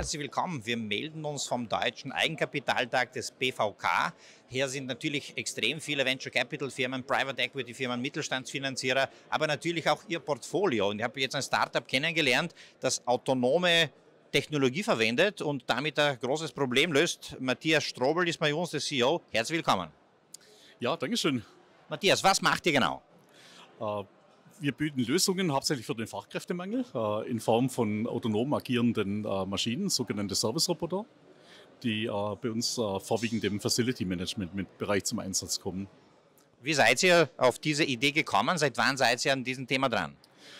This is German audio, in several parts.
herzlich willkommen. Wir melden uns vom Deutschen Eigenkapitaltag des BVK. Hier sind natürlich extrem viele Venture Capital Firmen, Private Equity Firmen, Mittelstandsfinanzierer, aber natürlich auch Ihr Portfolio. Und ich habe jetzt ein Startup kennengelernt, das autonome Technologie verwendet und damit ein großes Problem löst. Matthias Strobel ist bei uns, der CEO. Herzlich willkommen. Ja, danke schön. Matthias, was macht ihr genau? Wir bieten Lösungen hauptsächlich für den Fachkräftemangel in Form von autonom agierenden Maschinen, sogenannte Service-Roboter, die bei uns vorwiegend im Facility-Management-Bereich zum Einsatz kommen. Wie seid ihr auf diese Idee gekommen? Seit wann seid ihr an diesem Thema dran?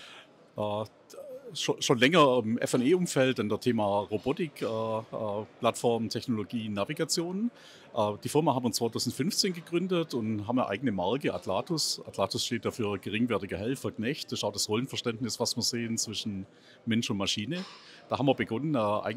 Schon länger im F&E-Umfeld, an der Thema Robotik, Plattform, Technologie, Navigation. Die Firma haben wir 2015 gegründet und haben eine eigene Marke, Atlatus. Atlatus steht dafür geringwertiger Helfer, Knecht. Das ist auch das Rollenverständnis, was wir sehen zwischen Mensch und Maschine. Da haben wir begonnen,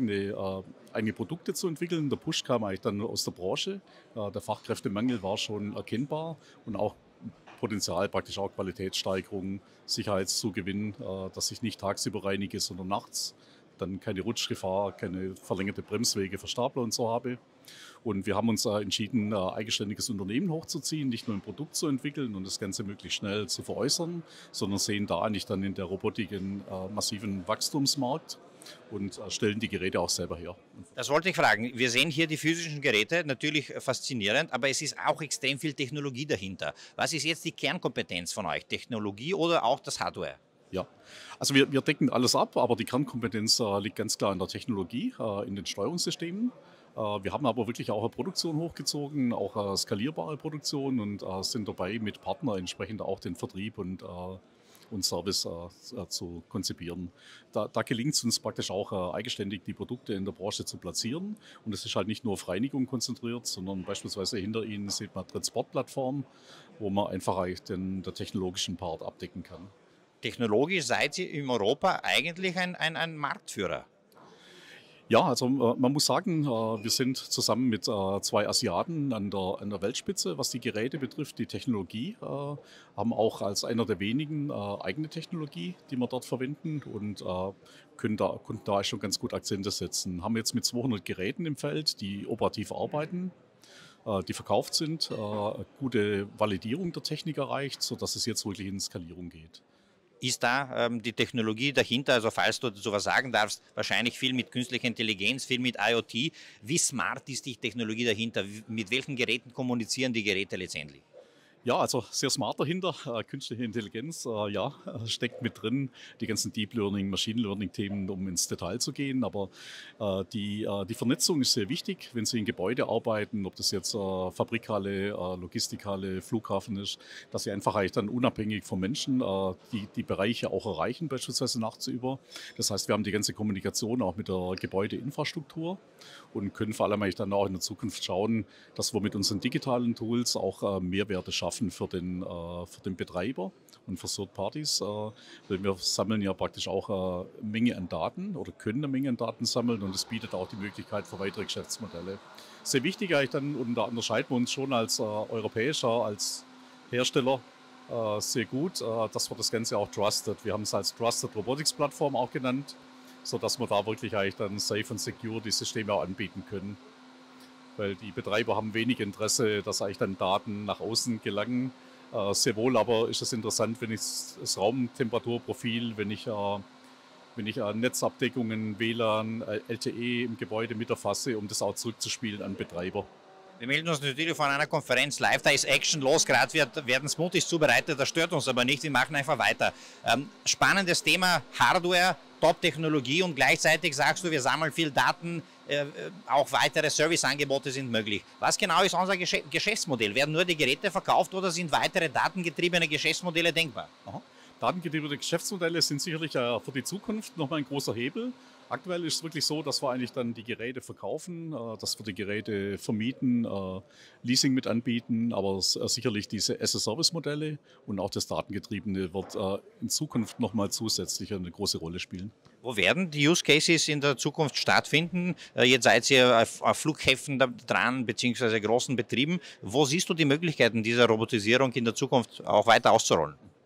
eigene Produkte zu entwickeln. Der Push kam eigentlich dann aus der Branche. Der Fachkräftemangel war schon erkennbar und auch Potenzial, praktisch auch Qualitätssteigerung, Sicherheitszugewinn, dass ich nicht tagsüber reinige, sondern nachts. Dann keine Rutschgefahr, keine verlängerte Bremswege für Stapler und so habe. Und wir haben uns entschieden, ein eigenständiges Unternehmen hochzuziehen, nicht nur ein Produkt zu entwickeln und das Ganze möglichst schnell zu veräußern, sondern sehen da eigentlich dann in der Robotik einen massiven Wachstumsmarkt und stellen die Geräte auch selber her. Das wollte ich fragen. Wir sehen hier die physischen Geräte, natürlich faszinierend, aber es ist auch extrem viel Technologie dahinter. Was ist jetzt die Kernkompetenz von euch? Technologie oder auch das Hardware? Ja, also wir decken alles ab, aber die Kernkompetenz liegt ganz klar in der Technologie, in den Steuerungssystemen. Wir haben aber wirklich auch eine Produktion hochgezogen, auch eine skalierbare Produktion und sind dabei, mit Partnern entsprechend auch den Vertrieb und Service zu konzipieren. Da gelingt es uns praktisch auch eigenständig, die Produkte in der Branche zu platzieren. Und es ist halt nicht nur auf Reinigung konzentriert, sondern beispielsweise hinter Ihnen sieht man Transportplattformen, wo man einfach eigentlich den technologischen Part abdecken kann. Technologisch seid ihr in Europa eigentlich ein Marktführer. Ja, also man muss sagen, wir sind zusammen mit zwei Asiaten an der Weltspitze, was die Geräte betrifft, die Technologie, haben auch als einer der wenigen eigene Technologie, die wir dort verwenden und konnten da schon ganz gut Akzente setzen. Haben jetzt mit 200 Geräten im Feld, die operativ arbeiten, die verkauft sind, gute Validierung der Technik erreicht, sodass es jetzt wirklich in Skalierung geht. Ist da die Technologie dahinter, also falls du sowas sagen darfst, wahrscheinlich viel mit künstlicher Intelligenz, viel mit IoT. Wie smart ist die Technologie dahinter? Mit welchen Geräten kommunizieren die Geräte letztendlich? Ja, also sehr smart dahinter. Künstliche Intelligenz, steckt mit drin. Die ganzen Deep Learning, Machine Learning Themen, um ins Detail zu gehen. Aber die Vernetzung ist sehr wichtig, wenn Sie in Gebäude arbeiten, ob das jetzt Fabrikhalle, Logistikhalle, Flughafen ist, dass Sie einfach eigentlich dann unabhängig vom Menschen die Bereiche auch erreichen, beispielsweise nachts über. Das heißt, wir haben die ganze Kommunikation auch mit der Gebäudeinfrastruktur und können vor allem eigentlich dann auch in der Zukunft schauen, dass wir mit unseren digitalen Tools auch Mehrwerte schaffen für den Betreiber und für Third Parties. Weil wir sammeln ja praktisch auch eine Menge an Daten oder können eine Menge an Daten sammeln und es bietet auch die Möglichkeit für weitere Geschäftsmodelle. Sehr wichtig eigentlich dann, und da unterscheiden wir uns schon als europäischer, als Hersteller sehr gut, dass wir das Ganze auch Trusted. Wir haben es als Trusted Robotics Plattform auch genannt, sodass wir da wirklich eigentlich dann safe und secure die Systeme auch anbieten können. Weil die Betreiber haben wenig Interesse, dass eigentlich dann Daten nach außen gelangen. Sehr wohl aber ist es interessant, wenn ich das Raumtemperaturprofil, wenn ich Netzabdeckungen, WLAN, LTE im Gebäude mit erfasse, um das auch zurückzuspielen an Betreiber. Wir melden uns natürlich von einer Konferenz live, da ist Action los, gerade werden Smoothies zubereitet, das stört uns aber nicht, wir machen einfach weiter. Spannendes Thema, Hardware, Top-Technologie und gleichzeitig sagst du, wir sammeln viel Daten, auch weitere Serviceangebote sind möglich. Was genau ist unser Geschäftsmodell? Werden nur die Geräte verkauft oder sind weitere datengetriebene Geschäftsmodelle denkbar? Aha. Datengetriebene Geschäftsmodelle sind sicherlich für die Zukunft nochmal ein großer Hebel. Aktuell ist es wirklich so, dass wir eigentlich dann die Geräte verkaufen, dass wir die Geräte vermieten, Leasing mit anbieten, aber sicherlich diese as-a-Service-Modelle und auch das Datengetriebene wird in Zukunft nochmal zusätzlich eine große Rolle spielen. Wo werden die Use Cases in der Zukunft stattfinden? Jetzt seid ihr auf Flughäfen dran, beziehungsweise großen Betrieben. Wo siehst du die Möglichkeiten dieser Robotisierung in der Zukunft auch weiter auszurollen?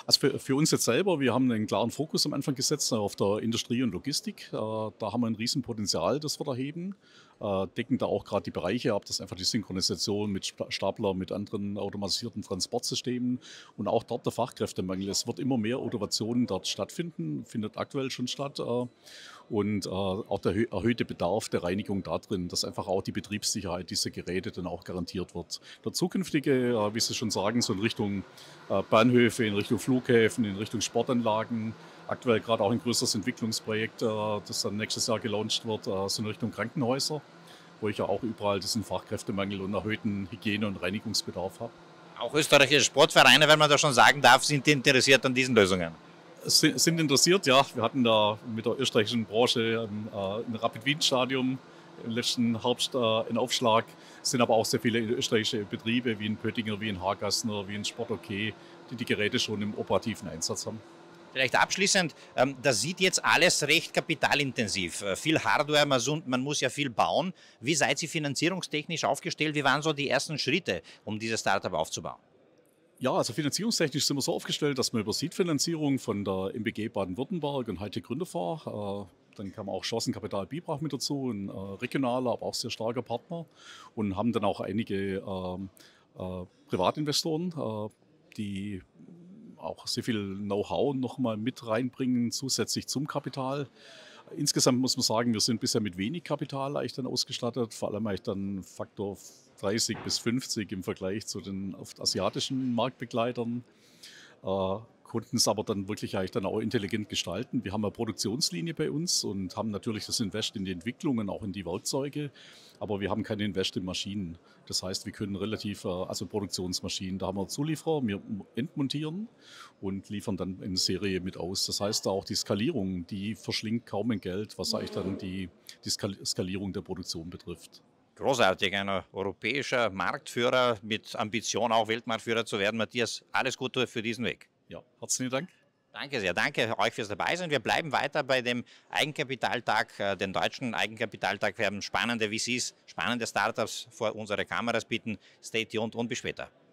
Also für uns jetzt selber, wir haben einen klaren Fokus am Anfang gesetzt auf der Industrie und Logistik. Da haben wir ein Riesenpotenzial, das wir da heben. Decken da auch gerade die Bereiche ab, dass einfach die Synchronisation mit Stapler, mit anderen automatisierten Transportsystemen und auch dort der Fachkräftemangel. Es wird immer mehr Automation dort stattfinden, findet aktuell schon statt. Und auch der erhöhte Bedarf der Reinigung da drin, dass einfach auch die Betriebssicherheit dieser Geräte dann auch garantiert wird. Der zukünftige, wie Sie schon sagen, so in Richtung Bahnhöfe, in Richtung Flughäfen, in Richtung Sportanlagen, aktuell gerade auch ein größeres Entwicklungsprojekt, das dann nächstes Jahr gelauncht wird, so in Richtung Krankenhäuser, wo ich ja auch überall diesen Fachkräftemangel und erhöhten Hygiene- und Reinigungsbedarf habe. Auch österreichische Sportvereine, wenn man das schon sagen darf, sind interessiert an diesen Lösungen. Sind interessiert, ja. Wir hatten da mit der österreichischen Branche im Rapid-Wien-Stadion im letzten Herbst einen Aufschlag. Es sind aber auch sehr viele österreichische Betriebe, wie in Pöttinger, wie in Hargassner, wie in Sport-OK, die die Geräte schon im operativen Einsatz haben. Vielleicht abschließend, das sieht jetzt alles recht kapitalintensiv. Viel Hardware, man muss ja viel bauen. Wie seid ihr finanzierungstechnisch aufgestellt? Wie waren so die ersten Schritte, um dieses Startup aufzubauen? Ja, also finanzierungstechnisch sind wir so aufgestellt, dass wir über Seed-Finanzierung von der MBG Baden-Württemberg und Hightech Gründerfonds, dann kam auch Chancenkapital Bibrach mit dazu, ein regionaler, aber auch sehr starker Partner und haben dann auch einige Privatinvestoren, die auch sehr viel Know-how nochmal mit reinbringen, zusätzlich zum Kapital. Insgesamt muss man sagen, wir sind bisher mit wenig Kapital eigentlich dann ausgestattet, vor allem eigentlich dann Faktor 30 bis 50 im Vergleich zu den oft asiatischen Marktbegleitern. Konnten es aber dann wirklich eigentlich dann auch intelligent gestalten. Wir haben eine Produktionslinie bei uns und haben natürlich das Invest in die Entwicklungen, auch in die Werkzeuge, aber wir haben kein Invest in Maschinen. Das heißt, wir können relativ, also Produktionsmaschinen, da haben wir Zulieferer, wir entmontieren und liefern dann in Serie mit aus. Das heißt, auch die Skalierung, die verschlingt kaum ein Geld, was eigentlich dann die Skalierung der Produktion betrifft. Großartig, ein europäischer Marktführer mit Ambition, auch Weltmarktführer zu werden. Matthias, alles Gute für diesen Weg. Ja, herzlichen Dank. Danke sehr, danke euch fürs Dabeisein. Wir bleiben weiter bei dem Eigenkapitaltag, den deutschen Eigenkapitaltag. Wir haben spannende VCs, spannende Startups vor unsere Kameras bitten. Stay tuned und bis später.